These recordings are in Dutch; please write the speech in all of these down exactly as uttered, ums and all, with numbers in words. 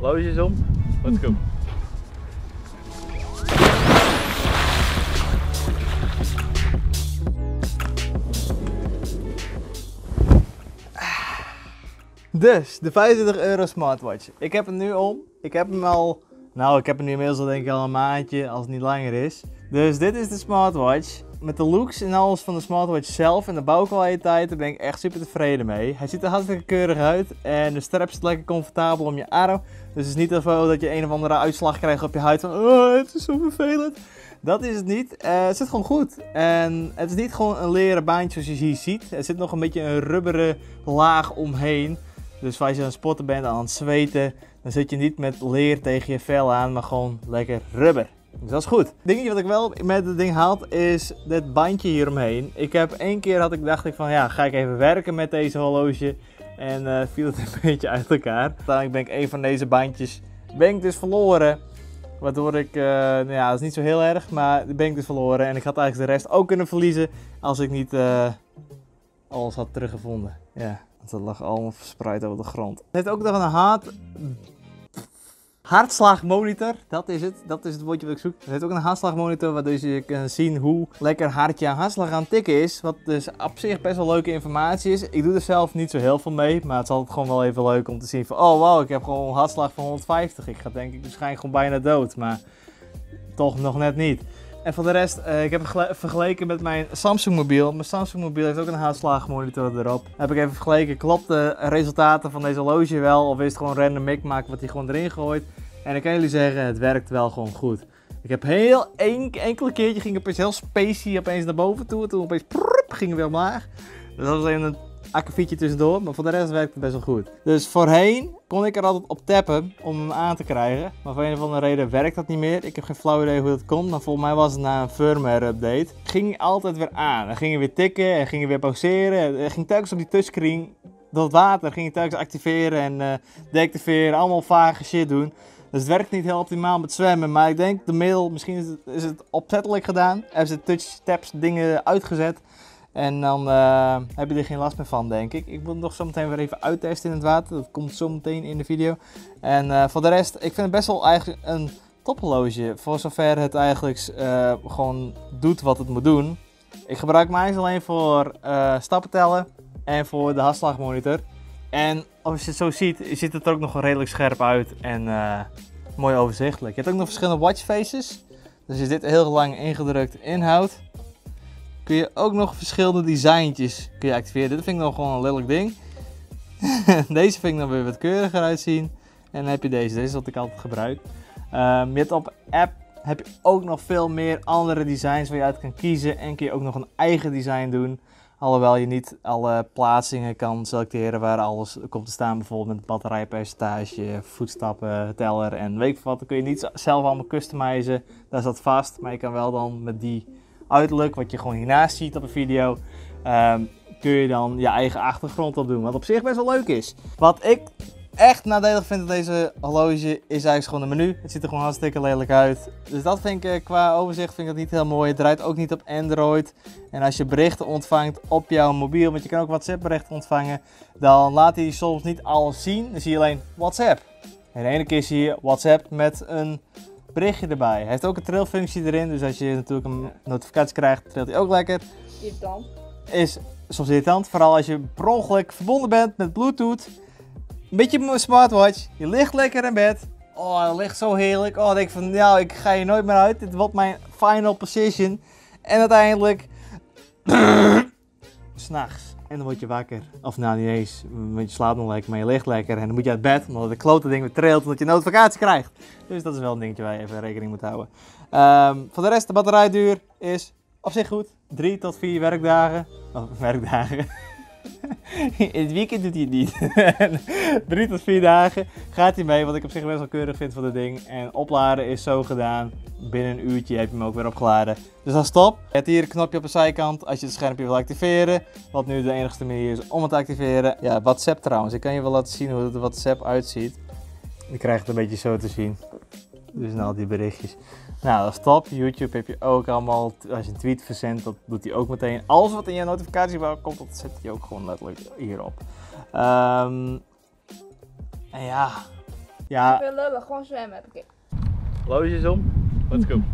Horloges om. Let's go. Dus, de vijfentwintig euro smartwatch. Ik heb hem nu om. Ik heb hem al, nou ik heb hem nu inmiddels al denk ik al een maandje, als het niet langer is. Dus dit is de smartwatch. Met de looks en alles van de smartwatch zelf en de bouwkwaliteit, daar ben ik echt super tevreden mee. Hij ziet er hartstikke keurig uit en de strap zit lekker comfortabel om je arm. Dus het is niet zo dat je een of andere uitslag krijgt op je huid van oh, het is zo vervelend. Dat is het niet. Uh, het zit gewoon goed. En het is niet gewoon een leren baantje zoals je hier ziet. Er zit nog een beetje een rubberen laag omheen. Dus als je aan het sporten bent, aan het zweten, dan zit je niet met leer tegen je vel aan, maar gewoon lekker rubber. Dus dat is goed. Het dingetje wat ik wel met het ding had, is dit bandje hieromheen. Ik heb één keer had ik, dacht ik van ja, ga ik even werken met deze horloge. En uh, viel het een beetje uit elkaar. Uiteindelijk ben ik een van deze bandjes ben ik dus verloren. Waardoor ik, uh, nou ja, dat is niet zo heel erg, maar ben ik dus verloren. En ik had eigenlijk de rest ook kunnen verliezen als ik niet uh, alles had teruggevonden. Ja. Dat lag allemaal verspreid over de grond. Het heeft ook nog een hart... hartslagmonitor. Dat is het. Dat is het woordje wat ik zoek. Het heeft ook een hartslagmonitor waardoor je kan zien hoe lekker hard je hartslag aan het tikken is. Wat dus op zich best wel leuke informatie is. Ik doe er zelf niet zo heel veel mee. Maar het is altijd gewoon wel even leuk om te zien van oh wow, ik heb gewoon een hartslag van honderdvijftig. Ik ga denk ik waarschijnlijk gewoon bijna dood. Maar toch nog net niet. En voor de rest, uh, ik heb het vergeleken met mijn Samsung mobiel. Mijn Samsung mobiel heeft ook een hartslagmonitor erop. Heb ik even vergeleken, klopt de resultaten van deze horloge wel? Of is het gewoon random mikmak wat hij gewoon erin gooit? En ik kan jullie zeggen, het werkt wel gewoon goed. Ik heb heel een, enkele keertje ging opeens heel spacey opeens naar boven toe. Toen opeens prrrp, ging hij weer omlaag. Dus dat was even een akkefietje tussendoor, maar voor de rest werkt het best wel goed. Dus voorheen kon ik er altijd op tappen om hem aan te krijgen. Maar voor een of andere reden werkt dat niet meer. Ik heb geen flauw idee hoe dat komt, maar volgens mij was het na een firmware update. Ging hij altijd weer aan. Dan ging hij weer tikken en ging hij weer pauzeren. Hij ging telkens op die touchscreen door het water. Ging hij telkens activeren en uh, deactiveren. Allemaal vage shit doen. Dus het werkt niet heel optimaal met zwemmen, maar ik denk de middel, misschien is het, is het opzettelijk gedaan. Hebben ze touch taps dingen uitgezet. En dan uh, heb je er geen last meer van, denk ik. Ik wil het nog zo meteen weer even uittesten in het water. Dat komt zo meteen in de video. En uh, voor de rest, ik vind het best wel eigenlijk een tophorloge. Voor zover het eigenlijk uh, gewoon doet wat het moet doen. Ik gebruik mij alleen voor uh, stappen tellen en voor de hartslagmonitor. En als je het zo ziet, ziet het er ook nog redelijk scherp uit en uh, mooi overzichtelijk. Je hebt ook nog verschillende watchfaces. Dus als je dit heel lang ingedrukt inhoudt, kun je ook nog verschillende designtjes kun je activeren. Dit vind ik nog gewoon een lelijk ding. Deze vind ik dan weer wat keuriger uitzien. En dan heb je deze, deze is wat ik altijd gebruik. Um, je hebt op app heb je ook nog veel meer andere designs waar je uit kan kiezen. En kun je ook nog een eigen design doen. Alhoewel je niet alle plaatsingen kan selecteren waar alles komt te staan. Bijvoorbeeld met batterijpercentage, voetstappen, teller en weet ik wat. Dan kun je niet zelf allemaal customizen. Daar is dat vast. Maar je kan wel dan met die uiterlijk, wat je gewoon hiernaast ziet op een video, um, kun je dan je eigen achtergrond op doen. Wat op zich best wel leuk is. Wat ik echt nadelig vind aan deze horloge is eigenlijk gewoon de menu. Het ziet er gewoon hartstikke lelijk uit. Dus dat vind ik qua overzicht vind ik dat niet heel mooi. Het draait ook niet op Android. En als je berichten ontvangt op jouw mobiel, want je kan ook WhatsApp berichten ontvangen, dan laat hij soms niet alles zien. Dan zie je alleen WhatsApp. En de ene keer zie je WhatsApp met een berichtje erbij. Hij heeft ook een trilfunctie erin, dus als je natuurlijk een notificatie krijgt, trilt hij ook lekker. Irritant. Is soms irritant, vooral als je per ongeluk verbonden bent met Bluetooth. Een beetje mijn smartwatch, je ligt lekker in bed. Oh, dat ligt zo heerlijk. Oh, ik denk van, nou, ik ga hier nooit meer uit. Dit wordt mijn final position. En uiteindelijk, s'nachts. En dan word je wakker. Of nou, niet eens. Want je slaapt nog lekker, maar je ligt lekker. En dan moet je uit bed, omdat de klote ding weer trilt, omdat je een notificatie krijgt. Dus dat is wel een dingetje waar je even rekening moet houden. Um, voor de rest, de batterijduur is op zich goed. drie tot vier werkdagen. Of werkdagen. In het weekend doet hij het niet. Drie tot vier dagen gaat hij mee, wat ik op zich best wel keurig vind van het ding. En opladen is zo gedaan. Binnen een uurtje heb je hem ook weer opgeladen. Dus dat is top. Je hebt hier een knopje op de zijkant als je het schermpje wil activeren. Wat nu de enigste manier is om het te activeren. Ja, WhatsApp trouwens. Ik kan je wel laten zien hoe het WhatsApp uitziet. Je krijgt het een beetje zo te zien. Dus nou die berichtjes. Nou, dat is top. YouTube heb je ook allemaal, als je een tweet verzendt, dat doet hij ook meteen. Alles wat in je notificatiebalk komt, dat zet hij ook gewoon letterlijk hierop. Um, en ja, Ja. Ik wil lullen, gewoon zwemmen heb ik. Loodjes om. Let's go.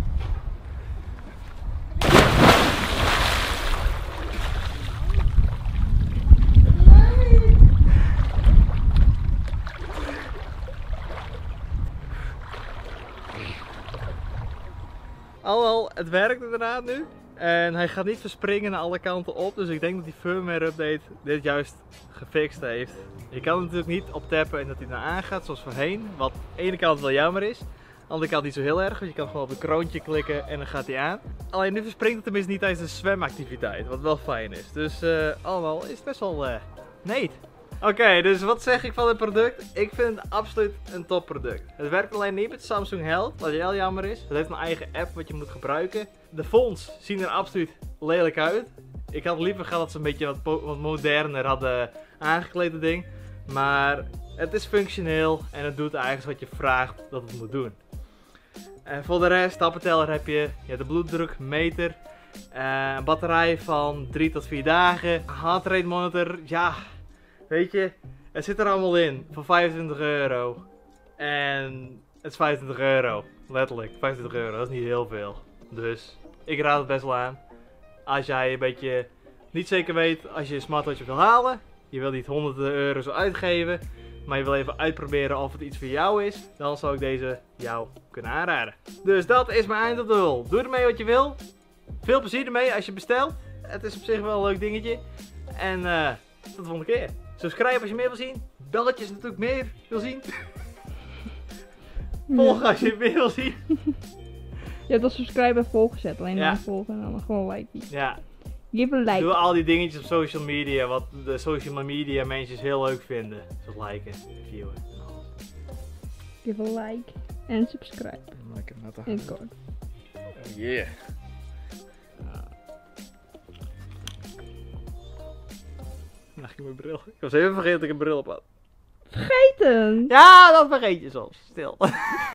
Alhoewel, het werkt inderdaad nu. En hij gaat niet verspringen naar alle kanten op. Dus ik denk dat die firmware update dit juist gefixt heeft. Je kan hem natuurlijk niet optappen en dat hij naar aangaat zoals voorheen. Wat aan de ene kant wel jammer is. Aan de andere kant niet zo heel erg. Want je kan gewoon op het kroontje klikken en dan gaat hij aan. Alleen nu verspringt het tenminste niet tijdens de zwemactiviteit. Wat wel fijn is. Dus uh, allemaal is het best wel uh, neat. Oké, okay, dus wat zeg ik van het product? Ik vind het absoluut een topproduct. Het werkt alleen niet met Samsung Health, wat heel jammer is. Het heeft een eigen app wat je moet gebruiken. De fonts zien er absoluut lelijk uit. Ik had liever gehad dat ze een beetje wat, wat moderner hadden aangekleed het ding. Maar het is functioneel en het doet eigenlijk wat je vraagt dat het moet doen. En voor de rest, stappenteller heb je, je hebt de bloeddrukmeter. Uh, een batterij van drie tot vier dagen. Heart rate monitor, ja... Weet je, het zit er allemaal in voor vijfentwintig euro. En het is vijfentwintig euro. Letterlijk, vijfentwintig euro, dat is niet heel veel. Dus ik raad het best wel aan. Als jij een beetje niet zeker weet als je een smartwatch wil halen. Je wil niet honderden euro's uitgeven. Maar je wil even uitproberen of het iets voor jou is. Dan zou ik deze jou kunnen aanraden. Dus dat is mijn eind op de hul. Doe ermee wat je wil. Veel plezier ermee als je bestelt. Het is op zich wel een leuk dingetje. En uh, tot de volgende keer. Subscribe als je meer wil zien. Belletjes natuurlijk meer wil zien. Volg als je meer wil zien. Je hebt al subscribe en volg gezet. Alleen ja. dan volgen en dan gewoon like. Ja. Give a like. Doe al die dingetjes op social media. Wat de social media mensen heel leuk vinden. Zoals liken, viewen en alles. Give a like. En subscribe. Like het net en kort. Oh yeah. Nou, ik mijn bril. Ik was even vergeten dat ik een bril op had. Vergeten! Ja, dat vergeet je soms. Stil.